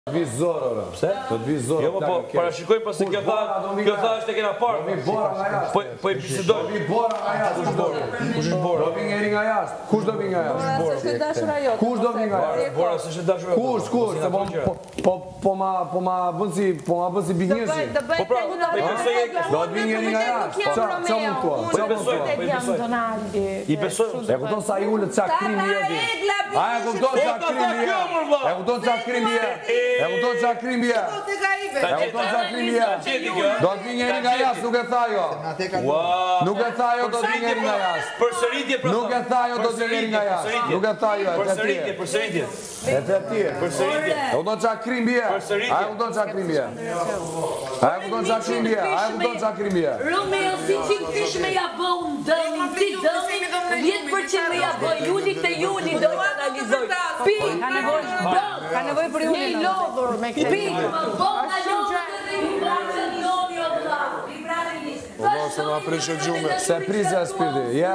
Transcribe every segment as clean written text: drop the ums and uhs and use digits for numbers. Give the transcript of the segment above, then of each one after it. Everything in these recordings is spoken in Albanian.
Të vi zorë, ora. Pse? Të vi zorë. Jo, po parashikoj pasi kjo tha është e kena parë. Vi bora nga jashtë. Po i bisedoj. Vi bora nga jashtë. Kush është bora? Do vi njeri nga jashtë. Kush do vi nga jashtë? Bora s'është dashura jote. Kush do vi nga jashtë? Bora s'është dashura jote. Kush? Po ma bën si bignesi. Po pra, do të vi njeri nga jashtë. Qa mund tua? Po i besoj. I besoj. E kupton sa i ulët qa krimi jeti. A e kupton qa krimi jeti. E kupton qa krimi jeti. E kupton qa krimi jeti. E kupton qa krimi jeti. Do të vi njeri nga jashtë, nuk e tha jo. Nuk e tha jo do të vi njeri nga jashtë. Përsëritje pra. Nuk e tha jo do të vi njeri nga jashtë. Nuk e tha jo, e të tje. Përsëritje. E të tje. Përsëritje. E kupton qa krimi jeti. A e kupton qa krimi jeti. A e kupton qa krimi jeti. A e kupton qa krimi jeti. Romeo, si qik fish me ja bëu në dëmi, ti dëmi, 10% me ja bëu, juli të juli do të analizoj. Pi, Ka nevoj për ju i lodhur me këtë. Pi, bona lodhur dhe i brane njoni o vla. I brane njështë. Po se ma prishë gjume. Se prizja spirti. Ja.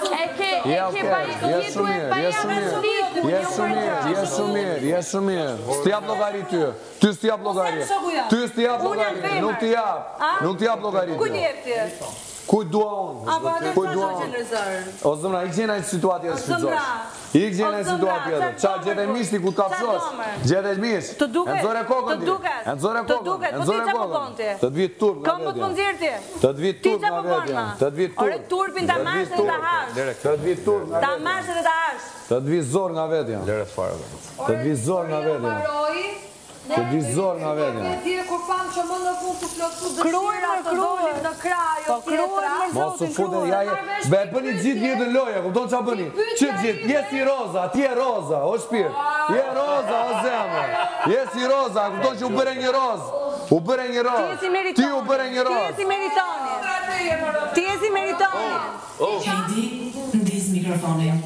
Je shumë mirë. S'tjap logari ty. Ty s'tjap logari. Ty s'tjap logari. Nuk t'jap logari. Ku njef ti? Kuj dua unë. Kuj dua unë. O zëmra, i gjena i situatë jetë shpizosh. I gjena i situatë jetë. Qa gjete mishti ku t'kapsosh. Gjete mish. Enzore kokën ti. Enzore kokën. Enzore kokën. Të të vit turp nga vetja. Të të vit turp nga vetja. Të të vit turp. Ore turpin ta mash dhe ta hash. Të të vit turp nga vetja. Ta mash dhe ta hash. Të të vit zor nga vetja. Lere fare. Të të vit zor nga vetja. Të të vit zor nga vetja. Kur pam që më në fund të flotu Kruar në kruar në krajo. Po kruar në Mos u fute jaje. Be bëni gjithë një loja, kupton ç'a bëni? Ç'i gjithë, je si roza, ti je roza, o shpirt. Je roza, o zemër. Je si roza, kupton që u bëre një rozë. U bëre një rozë. Ti u bëre një rozë. Ti je si meritoni. Ti je si meritoni. Heidi, ndis mikrofonin.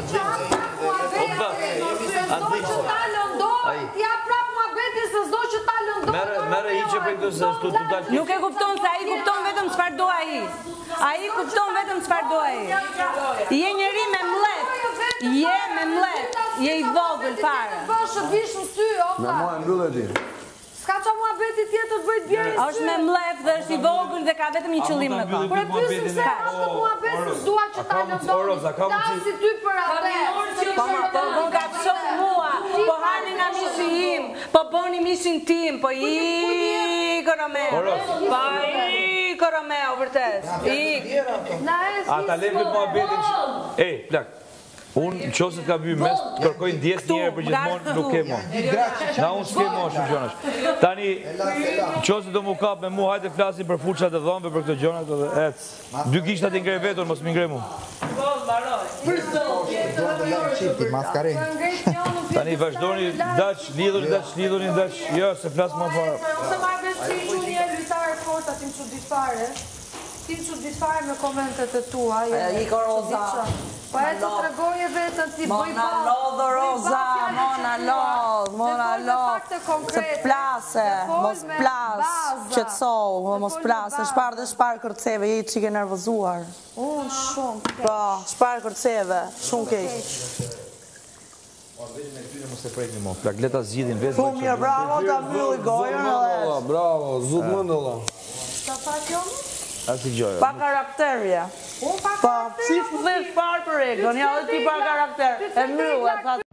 Mere i që për këtë se shtu të dalë. Nuk e kupton se a i kupton vetëm çfarë do ai. A i kupton vetëm çfarë do ai. Je njeri me mlet. Je me mlet. Je i vogël fare. Me mua e mbyllë ti. Ska qa mua beti tjetër të bëjt bjerë i sy. Është me mlet dhe është i vogël dhe ka vetëm një qëllim në kohë. Por e pysim se ka mua beti s'dua që ta lëndoni. Ta si ty për atë. Po ka shumë mua. Po hani nga mishi im. Po boni mishin tim. Po i Romeo. Po i Romeo, vërtet. A ta lem këtë mua betin. Ej, plak. Unë qëse t'ka bëjë mes, kërkoj ndjes njerë për gjithmonë, nuk ke mo. Na unë s'ke mo shumë gjonash. Tani, qëse do mu kap me mu, hajte flasin për fuqat e dhombe për këtë gjonat dhe ec. 2 gishtat i ngrej vetur, mos m'ingrej mu. Tani, vazhdoni, daq, lidhuni, jo, se flas më para. Se ma besi që një lujtarë fort atim që ditfare. Tim që ditfare me komentet e tua. I ka roza. Po e të tregoje vetën ti bëj Mona lodhë roza, mona lodhë. Se plase, mos plas, qetësohu, mos plase. Shpar dhe shpar kërceve, je i qike nervëzuar. Unë shumë. Po, shpar kërceve, shumë keq. Leta zgjidhin vetë. Shumë mirë, bravo, ta mylli gojën edhe. Bravo, zut mëndëlla. Qa fa kjonë? Asi gjojë. Pa karakterje. Unë pa Po, si fëtë shpar për regon, ja, ti pa karakter. E mylli,